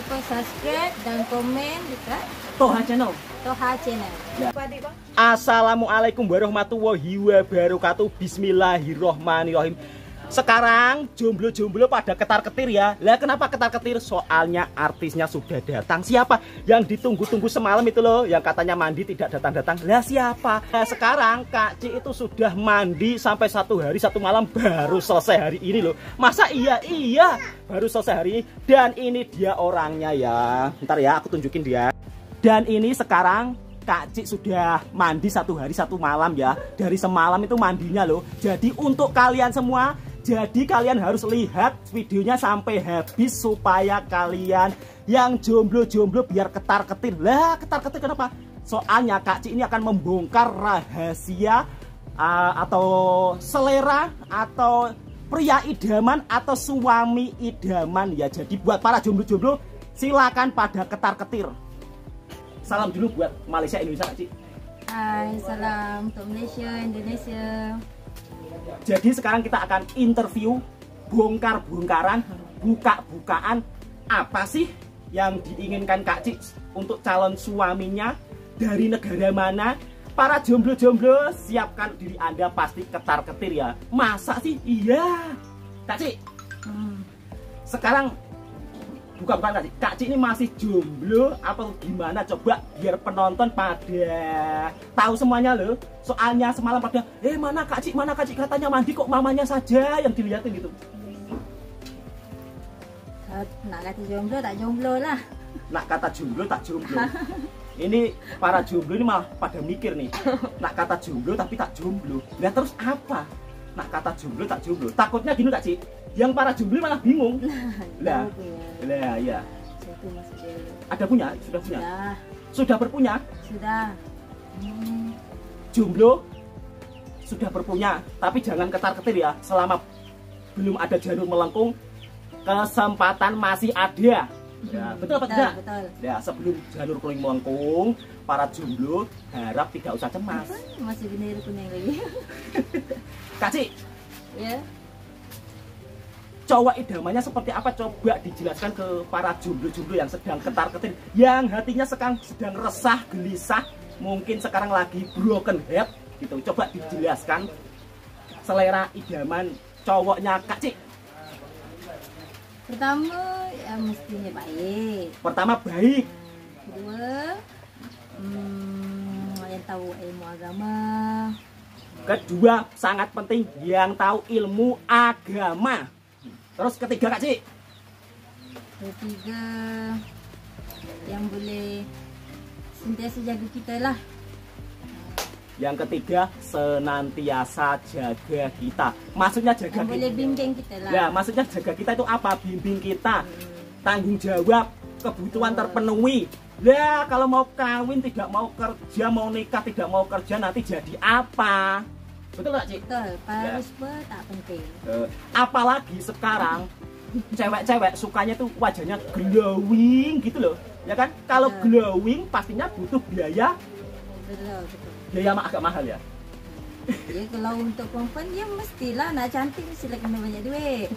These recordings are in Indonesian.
lupa subscribe dan komen dekat Toha Channel. Toha Channel. Ya. Assalamualaikum warahmatullahi wabarakatuh. Bismillahirrohmanirrohim. Sekarang jomblo-jomblo pada ketar-ketir ya. Lah kenapa ketar-ketir? Soalnya artisnya sudah datang. Siapa? Yang ditunggu-tunggu semalam itu loh, yang katanya mandi tidak datang-datang. Lah siapa? Nah, sekarang Kak Ci itu sudah mandi sampai 1 hari 1 malam, baru selesai hari ini loh. Masa iya? Iya, baru selesai hari ini. Dan ini dia orangnya ya. Ntar ya aku tunjukin dia. Dan ini sekarang Kak Ci sudah mandi 1 hari 1 malam ya. Dari semalam itu mandinya loh. Jadi untuk kalian semua, jadi kalian harus lihat videonya sampai habis supaya kalian yang jomblo-jomblo biar ketar-ketir. Lah ketar-ketir kenapa? Soalnya Kak Ci ini akan membongkar rahasia atau selera atau pria idaman atau suami idaman ya. Jadi buat para jomblo-jomblo silakan pada ketar-ketir. Salam dulu buat Malaysia, Indonesia, Kak Ci. Hai, salam untuk Malaysia, Indonesia. Jadi sekarang kita akan interview, bongkar-bongkaran, buka-bukaan apa sih yang diinginkan Kak Ci untuk calon suaminya, dari negara mana. Para jomblo-jomblo siapkan diri Anda, pasti ketar-ketir ya. Masa sih? Iya Kak Ci. Sekarang bukan Kak Ci. Kak Ci ini masih jomblo atau gimana? Coba biar penonton pada tahu semuanya loh. Soalnya semalam pada mana Kak Ci katanya mandi kok mamanya saja yang dilihatin gitu. Nak kata jomblo tak jomblo lah. Nak kata jomblo tak jomblo. Ini para jomblo ini malah pada mikir nih. Nak kata jomblo tapi tak jomblo. Nah terus apa? Nak kata jomblo tak jomblo. Takutnya gini Kak Ci, yang para jomblo malah bingung. Lah ya. Ada punya? Sudah punya? Sudah berpunya? Sudah. Jomblo sudah berpunya, tapi jangan ketar-ketir ya. Selama belum ada janur melengkung, kesempatan masih ada. Ya, betul apa tidak? Betul. Ya, sebelum janur kuning melengkung, para jomblo harap tidak usah cemas. Masih benar kuning lagi. Kak Ci, Ya. cowok idamannya seperti apa? Coba dijelaskan ke para jomblo-jomblo yang sedang ketar-ketir, yang hatinya sekarang sedang resah, gelisah, mungkin sekarang lagi broken head gitu. Coba dijelaskan selera idaman cowoknya Kak Ci. Pertama ya mestinya baik. Pertama baik. Kedua yang tahu ilmu agama. Kedua sangat penting, yang tahu ilmu agama. Terus ketiga Kak Ci. Ketiga yang boleh sentiasa jaga kita lah. Yang ketiga senantiasa jaga kita. Maksudnya jaga Yang kita. boleh bimbing kita lah. Ya, maksudnya jaga kita itu apa? Bimbing kita. Tanggung jawab, kebutuhan terpenuhi. Ya, kalau mau kawin tidak mau kerja, mau nikah tidak mau kerja, nanti jadi apa? Betul nggak Ci? Betul, harus tak penting. Apalagi sekarang cewek-cewek sukanya tuh wajahnya glowing gitu loh. Ya kan? Kalau glowing pastinya butuh biaya. Betul. Biaya agak mahal ya. Ya kalau untuk perempuan dia mestilah nak cantik mestilah kena banyak duit.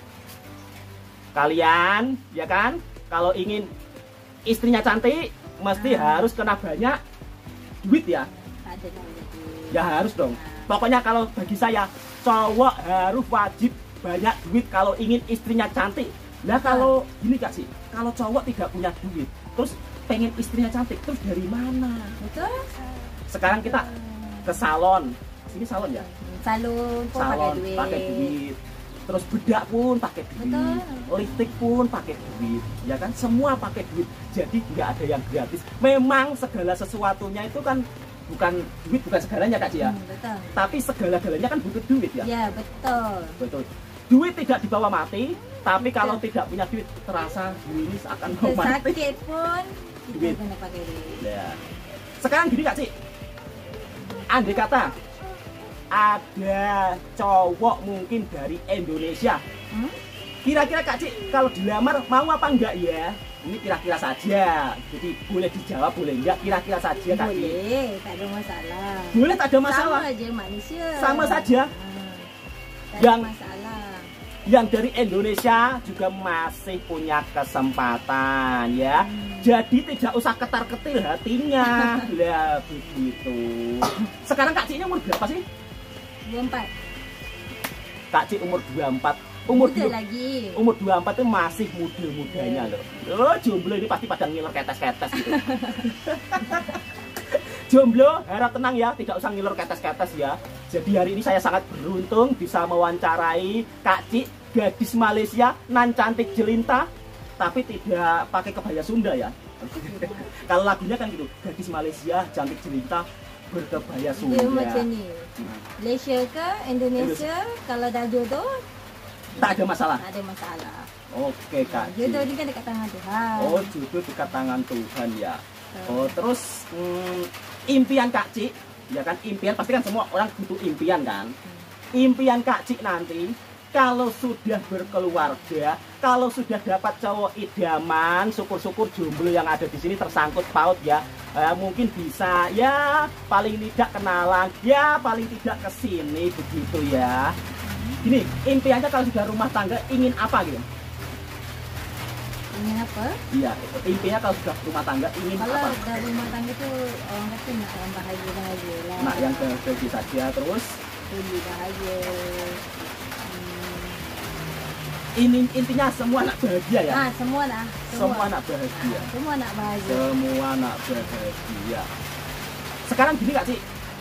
Kalian ya kan, kalau ingin istrinya cantik mesti harus kena banyak duit ya. Ada banyak duit. Ya harus dong. Pokoknya kalau bagi saya cowok harus wajib banyak duit kalau ingin istrinya cantik. Nah kalau gini Kak Ci, kalau cowok tidak punya duit terus pengen istrinya cantik, terus dari mana? Betul? Sekarang kita ke salon. Sini salon ya? Salon pun Salon pakai duit. Terus bedak pun pakai duit. Betul. Lipstick pun pakai duit. Ya kan? Semua pakai duit. Jadi nggak ada yang gratis. Memang segala sesuatunya itu kan bukan duit, bukan segalanya Kak Ci ya. Betul. Tapi segala-galanya kan butuh duit ya. Ya betul. Betul. Duit tidak dibawa mati, tapi kalau tidak punya duit terasa duit ini akan mau mati. Sakit pun kita Duit. kena pakai duit. Ya. Sekarang gini Kak Ci, andai kata ada cowok mungkin dari Indonesia, kira-kira Kak Ci kalau dilamar mau apa enggak ya? Ini kira-kira saja, jadi boleh dijawab boleh enggak, kira-kira saja Kak Ci. Boleh, tak ada masalah. Boleh, tak ada masalah. Sama aja manusia. Sama saja. Tak Yang ada masalah. yang dari Indonesia juga masih punya kesempatan ya. Jadi tidak usah ketar-ketir hatinya. Lah begitu. Sekarang Kak Ci ini umur berapa sih? 24. Kak Ci umur 24. Umur lagi. Umur 24 itu masih muda-mudanya loh. Oh, jomblo ini pasti pada ngiler ketes-ketes gitu. Jomblo harap tenang ya, tidak usah ngiler ketes-ketes ya. Jadi hari ini saya sangat beruntung bisa mewawancarai Kak Ci, gadis Malaysia nan cantik jelintah, tapi tidak pakai kebaya Sunda ya. Kalau lagunya kan gitu, gadis Malaysia cantik jelintah berkebaya Sunda. Dia macam ni. Malaysia ke Indonesia, kalau dah jodoh tak ada masalah. Tak ada masalah. Oke Kak Ci. Jodoh ni kan dekat tangan Tuhan. Oh, jodoh dekat tangan Tuhan ya. Oh, terus impian Kak Ci, ya kan, impian pasti kan semua orang butuh impian kan. Impian Kak Ci nanti kalau sudah berkeluarga, kalau sudah dapat cowok idaman, syukur-syukur jomblo yang ada di sini tersangkut paut ya. Mungkin bisa ya paling tidak kenalan, ya paling tidak kesini begitu ya. Gini, impiannya kalau sudah rumah tangga ingin apa gitu? Ingin apa? Iya, impiannya kalau sudah rumah tangga ingin Kalau apa? dah rumah tangga tu orang kata nak yang bahagia-bahagia lah. Nah, yang bahagia saja terus. Lebih bahagia. Ini intinya semua anak bahagia ya. Semua lah. Semua anak bahagia. Semua nak bahagia. Semua anak bahagia. Sekarang gini Kak Ci.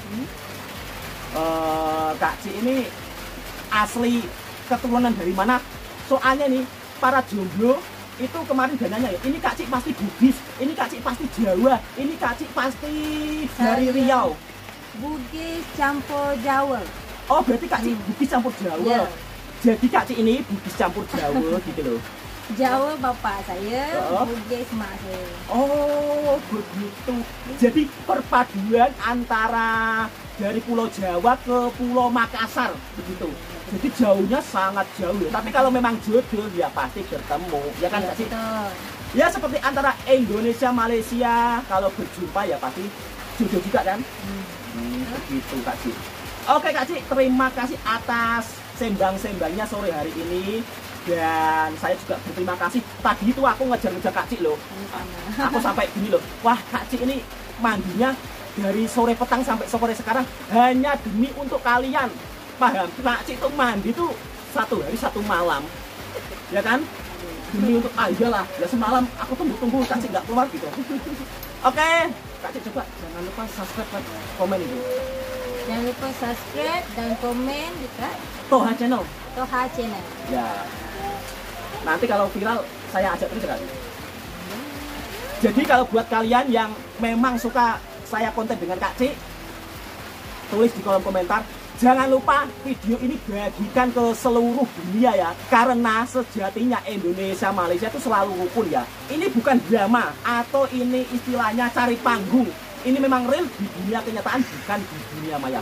Kak Ci ini asli keturunan dari mana? Soalnya nih para jomblo itu kemarin dananya ya. Ini Kak Ci pasti Bugis, ini Kak Ci pasti Jawa, ini Kak Ci pasti dari Riau. Bugis campur Jawa. Oh, berarti Kak Ci Bugis campur Jawa. Ya. Jadi Kak Ci ini Bugis campur Jawa gitu loh. Jawa bapak saya, Oh. Bugis mak saya. Oh, begitu. Jadi perpaduan antara dari Pulau Jawa ke Pulau Makassar begitu. Jadi jauhnya sangat jauh ya. Tapi kalau memang jodoh ya pasti bertemu. Ya kan Kak Ci? Betul. Ya seperti antara Indonesia Malaysia kalau berjumpa ya pasti jodoh juga kan? Begitu Kak Ci. Oke Kak Ci, terima kasih atas sembang-sembangnya sore hari ini. Dan saya juga berterima kasih. Tadi itu aku ngejar-ngejar Kak Ci loh. Aku sampai gini loh. Wah Kak Ci ini mandinya dari sore petang sampai sore sekarang hanya demi untuk kalian. Paham? Kak Ci itu mandi tuh 1 hari 1 malam. Ya kan? Demi untuk iyalah. Ya semalam aku tunggu-tunggu Kak Ci nggak keluar gitu. Oke, Kak Ci coba jangan lupa subscribe dan komen itu. Jangan lupa subscribe dan komen dekat Toha Channel. Toha Channel. Ya. Nanti kalau viral saya ajak terus kan. Jadi kalau buat kalian yang memang suka saya konten dengan Kak Ci, tulis di kolom komentar. Jangan lupa video ini bagikan ke seluruh dunia ya. Karena sejatinya Indonesia Malaysia itu selalu rukun ya. Ini bukan drama atau ini istilahnya cari panggung. Ini memang real di dunia kenyataan, bukan di dunia maya.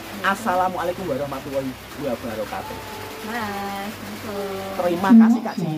Assalamualaikum warahmatullahi wabarakatuh. Mas, Terima kasih Kak Ci.